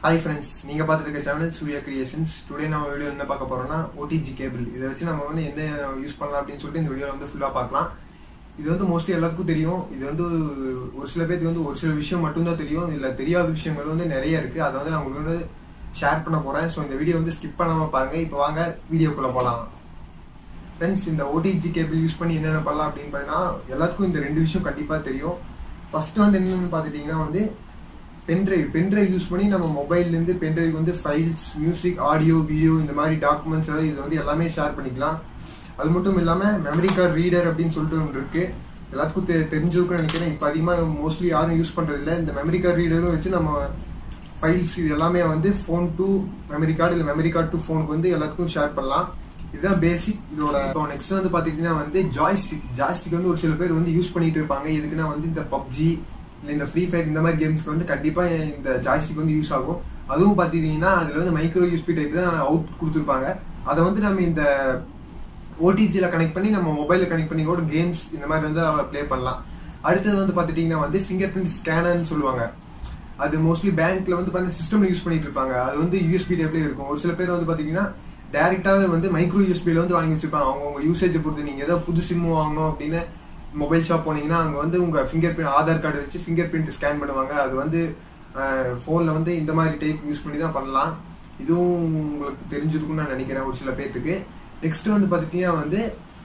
Hi friends, நீங்க பார்த்துட்டு இருக்க சேனல் சூர்யா கிரியேஷன்ஸ். டுடே நம்ம வீடியோ என்ன பார்க்க போறோம்னா OTG கேபிள். இதை வச்சு நம்ம வந்து என்ன யூஸ் பண்ணலாம் அப்படின்னு சொல்லிட்டு இந்த வீடியோல வந்து ஃபுல்லா பார்க்கலாம். இது வந்து மோஸ்ட்லி எல்லாருக்கும் தெரியும். இது வந்து ஒரு சில பேருக்கு வந்து ஒரு சில விஷயம் மட்டும்தான் தெரியும். இதுல தெரியாத விஷயங்கள் வந்து நிறைய இருக்கு. அதை வந்து நான் உங்களுக்கு வந்து ஷேர் பண்ண போறேன். ஸோ இந்த வீடியோ வந்து ஸ்கிப் பண்ணாம பாருங்க. இப்போ வாங்க வீடியோக்குள்ள போலாம். ஃப்ரெண்ட்ஸ், இந்த OTG கேபிள் யூஸ் பண்ணி என்னென்ன பண்ணலாம் அப்படின்னு பார்த்தீங்கன்னா எல்லாத்துக்கும் இந்த ரெண்டு விஷயம் கண்டிப்பா தெரியும். ஃபர்ஸ்ட் வந்து என்னன்னு பார்த்துட்டீங்கன்னா வந்து பென்ட்ரைவ் யூஸ் பண்ணி நம்ம மொபைல்ல இருந்து பென்ட்ரைவ் வந்து ஃபைல்ஸ், மியூசிக், ஆடியோ, வீடியோ இந்த மாதிரி டாக்குமெண்ட்ஸ் அதாவது இது வந்து எல்லாமே ஷேர் பண்ணிக்கலாம். அது மட்டும் இல்லாம மெமரி கார்டு ரீடர் அப்படின்னு சொல்லிட்டு ஒன்று இருக்கு. எல்லாத்துக்கும் தெரிஞ்சிருக்குன்னு நினைக்கிறேன். இப்போ அதிகமாக மோஸ்ட்லி யாரும் யூஸ் பண்றது இல்லை. இந்த மெமரி கார்டு ரீடரும் வச்சு நம்ம ஃபைல்ஸ் இது எல்லாமே வந்து ஃபோன் டு மெமரி கார்டு இல்லை மெமரி கார்டு டு ஃபோனுக்கு வந்து எல்லாத்துக்கும் ஷேர் பண்ணலாம். இதுதான் பேசிக் இதோட. நெக்ஸ்ட் வந்து பாத்தீங்கன்னா வந்து ஜாய்ஸ்டிக் வந்து ஒரு சில பேர் வந்து யூஸ் பண்ணிட்டு இருப்பாங்க. எதுக்குன்னா வந்து இந்த பப்ஜி இல்ல இந்த ஃப்ரீ ஃபயர் இந்த மாதிரி கேம்ஸ்க்கு வந்து கண்டிப்பா இந்த ஜாய்ஸ்டிக் வந்து யூஸ் ஆகும். அதுவும் பாத்தீங்கன்னா அதுல வந்து மைக்ரோ யூஎஸ்பி டைப் தான் அவுட் கொடுத்துருப்பாங்க. அதை வந்து நம்ம இந்த OTGல கனெக்ட் பண்ணி நம்ம மொபைல கனெக்ட் பண்ணி கூட கேம்ஸ் இந்த மாதிரி வந்து பிளே பண்ணலாம். அடுத்தது வந்து பாத்துட்டீங்கன்னா வந்து ஃபிங்கர் பிரிண்ட் ஸ்கேனர்னு சொல்லுவாங்க. அது மோஸ்ட்லி பேங்க்ல வந்து பாத்தீங்கன்னா சிஸ்டம்ல யூஸ் பண்ணிட்டு இருப்பாங்க. அது வந்து யூஎஸ்பி டைப்ல இருக்கும். ஒரு சில பேர் வந்து பாத்தீங்கன்னா டைரக்டாவே வந்து மைக்ரோ யூஎஸ்பில வந்து வாங்கி வச்சிருப்பாங்க. அவங்க யூசேஜ் பொறுத்து நீங்க ஏதாவது புது சிம் வாங்கணும் அப்படின்னு மொபைல் ஷாப் போனீங்கன்னா அங்க வந்து உங்க ஃபிங்கர் பிரிண்ட் ஆதார் கார்டு வச்சு ஃபிங்கர் பிரிண்ட் ஸ்கேன் பண்ணுவாங்க. அது வந்து போன்ல வந்து இந்த மாதிரி டைப் யூஸ் பண்ணி தான் பண்ணலாம். இதுவும் உங்களுக்கு தெரிஞ்சிருக்கும்னு நான் நினைக்கிறேன் ஒரு சில பேருக்கு. நெக்ஸ்ட் வந்து பாத்தீங்கன்னா வந்து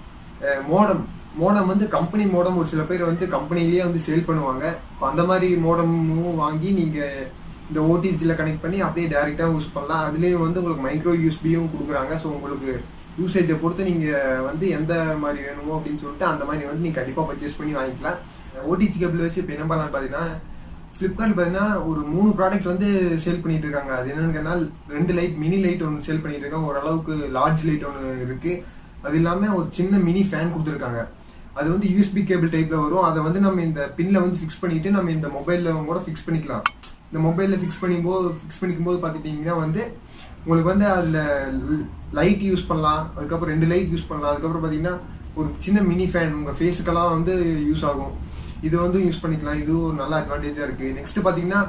மோடம் வந்து கம்பெனி மோடம் ஒரு சில பேர் வந்து கம்பெனிலேயே வந்து சேல் பண்ணுவாங்க. அந்த மாதிரி மோடமும் வாங்கி நீங்க இந்த OTGல கனெக்ட் பண்ணி அப்படியே டைரக்டா யூஸ் பண்ணலாம். அதுலயும் வந்து உங்களுக்கு மைக்ரோ யூஎஸ்பியும் கொடுக்குறாங்க. ஸோ உங்களுக்கு யூசேஜை பொறுத்து நீங்க வந்து எந்த மாதிரி வேணுமோ அப்படின்னு சொல்லிட்டு அந்த மாதிரி வந்து நீங்க கண்டிப்பா பர்ச்சேஸ் பண்ணி வாங்கிக்கலாம். OTG கேபிள் வச்சு இப்போ என்ன பண்ணலாம் பாத்தீங்கன்னா பிளிப்கார்ட் பாத்தீங்கன்னா ஒரு 3 ப்ராடக்ட் வந்து சேல் பண்ணிட்டு இருக்காங்க. அது என்னன்னு 2 லைட் மினி லைட் ஒன்று சேல் பண்ணிட்டு இருக்காங்க. ஓரளவுக்கு லார்ஜ் லைட் ஒன்று இருக்கு. அது இல்லாம ஒரு சின்ன மினி ஃபேன் கொடுத்துருக்காங்க. அது வந்து USB கேபிள் டைப்ல வரும். அதை வந்து நம்ம இந்த பின்ல வந்து ஃபிக்ஸ் பண்ணிட்டு நம்ம இந்த மொபைல்ல கூட ஃபிக்ஸ் பண்ணிக்கலாம். இந்த மொபைல்ல ஃபிக்ஸ் பண்ணிக்கும் போது பாத்துட்டீங்கன்னா வந்து உங்களுக்கு வந்து அதுல லைட் யூஸ் பண்ணலாம். அதுக்கப்புறம் 2 லைட் யூஸ் பண்ணலாம். அதுக்கப்புறம் பாத்தீங்கன்னா ஒரு சின்ன மினி ஃபேன் உங்க ஃபேஸுக்கெல்லாம் வந்து யூஸ் ஆகும். இது வந்து யூஸ் பண்ணிக்கலாம். இது ஒரு நல்ல அட்வான்டேஜா இருக்கு. நெக்ஸ்ட் பாத்தீங்கன்னா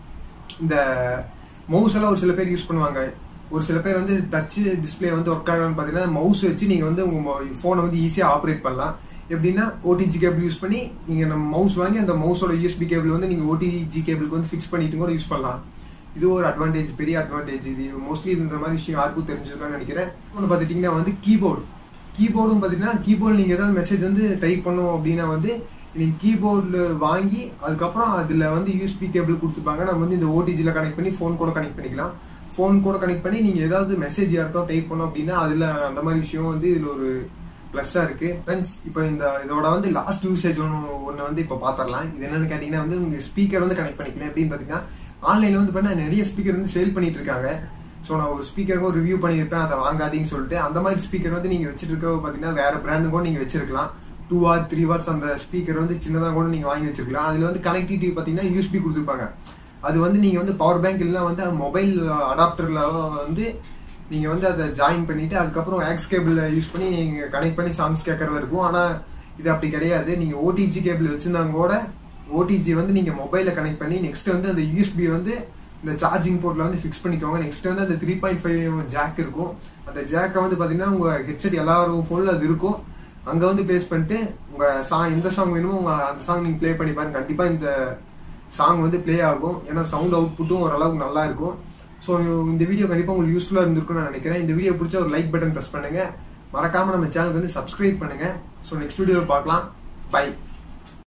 இந்த மவுஸ் எல்லாம் ஒரு சில பேர் யூஸ் பண்ணுவாங்க. ஒரு சில பேர் வந்து டச் டிஸ்பிளே வந்து ஒர்க் ஆகணும்னு பாத்தீங்கன்னா மவுஸ் வச்சு நீங்க வந்து உங்க போனை வந்து ஈஸியா ஆப்ரேட் பண்ணலாம். எப்படின்னா OTG கேபிள் யூஸ் பண்ணி நீங்க நம்ம மவுஸ் வாங்கி அந்த மவுஸோட USB கேபிள் வந்து நீங்க OTG கேபிளுக்கு வந்து ஃபிக்ஸ் பண்ணிட்டு கூட யூஸ் பண்ணலாம். இது ஒரு அட்வான்டேஜ், பெரிய அட்வான்டேஜ். இது மோஸ்ட்லி இந்த மாதிரி விஷயம் யாருக்கும் தெரிஞ்சிருக்கான்னு நினைக்கிறேன். ஒன்று பாத்துட்டீங்கன்னா வந்து கீபோர்டும் பாத்தீங்கன்னா கீபோர்டு நீங்க ஏதாவது மெசேஜ் வந்து டைப் பண்ணும் அப்படின்னா வந்து நீங்க கீபோர்டு வாங்கி அதுக்கப்புறம் அதுல வந்து USB கேபிள் கொடுத்துப்பாங்க. நம்ம வந்து இந்த OTGல கனெக்ட் பண்ணி போன் கூட கனெக்ட் பண்ணிக்கலாம். போன் கூட கனெக்ட் பண்ணி நீங்க ஏதாவது மெசேஜ் யாருக்கோ டைப் பண்ணோம் அப்படின்னா அதுல அந்த மாதிரி விஷயம் வந்து இதுல ஒரு பிளஸ்ஸா இருக்கு. ஃப்ரெண்ட்ஸ், இப்போ இதோட வந்து லாஸ்ட் யூசேஜ் ஒன்னு வந்து இப்போ பாத்திரலாம். இது என்னன்னு கேட்டீங்கன்னா வந்து உங்க ஸ்பீக்கர் வந்து கனெக்ட் பண்ணிக்கலாம். எப்படின்னு பாத்தீங்கன்னா ஆன்லைன்ல வந்து பண்ண நிறைய ஸ்பீக்கர் வந்து சேல் பண்ணிட்டு இருக்காங்க. ஸோ நான் ஒரு ஸ்பீக்கருக்கும் ரிவ்யூ பண்ணியிருப்பேன். அதை வாங்காதீங்கன்னு சொல்லிட்டு அந்த மாதிரி ஸ்பீக்கர் வந்து நீங்க வச்சிட்டு இருக்க பாத்தீங்கன்னா வேற பிராண்டு கூட நீங்க வச்சிருக்கலாம். 2 or 3 வாட்ஸ் அந்த ஸ்பீக்கர் வந்து சின்னதா கூட நீங்க வாங்கி வச்சிருக்கலாம். அதுல வந்து கனெக்டிவிட்டி பாத்தீங்கன்னா USB கொடுத்துருப்பாங்க. அது வந்து நீங்க வந்து பவர் பேங்க் இல்ல வந்து மொபைல் அடாப்டர்ல வந்து நீங்க வந்து அதை ஜாயின் பண்ணிட்டு அதுக்கப்புறம் ஆக்ஸ் கேபிள் யூஸ் பண்ணி நீங்க கனெக்ட் பண்ணி சாங்ஸ் கேட்கறதா இருக்கும். ஆனா இது அப்படி கிடையாது. நீங்க OTG கேபிள் வச்சிருந்தாங்க கூட OTG வந்து நீங்க மொபைல கனெக்ட் பண்ணி நெக்ஸ்ட் வந்து அந்த USB வந்து இந்த சார்ஜிங் போர்ட்ல வந்து ஃபிக்ஸ் பண்ணிக்கோங்க. நெக்ஸ்ட் வந்து அந்த 3.5 ஜாக் இருக்கும். அந்த ஜாக்கை வந்து பாத்தீங்கன்னா உங்க ஹெட்செட் எல்லாரும் போன்ல அது இருக்கும். அங்க வந்து பிளேஸ் பண்ணிட்டு உங்க எந்த சாங் வேணுமோ அந்த சாங் நீங்க பிளே பண்ணி பாருங்க. கண்டிப்பா இந்த சாங் வந்து பிளே ஆகும். ஏன்னா சவுண்ட் அவுட்புட்டும் ஓரளவுக்கு நல்லா இருக்கும். ஸோ இந்த வீடியோ கண்டிப்பா உங்களுக்கு யூஸ்ஃபுல்லா இருந்திருக்கும்னு நான் நினைக்கிறேன். இந்த வீடியோ பிடிச்ச ஒரு லைக் பட்டன் பிரஸ் பண்ணுங்க. மறக்காம நம்ம சேனலுக்கு வந்து சப்ஸ்கிரைப் பண்ணுங்க. ஸோ நெக்ஸ்ட் வீடியோவில் பார்க்கலாம். பை.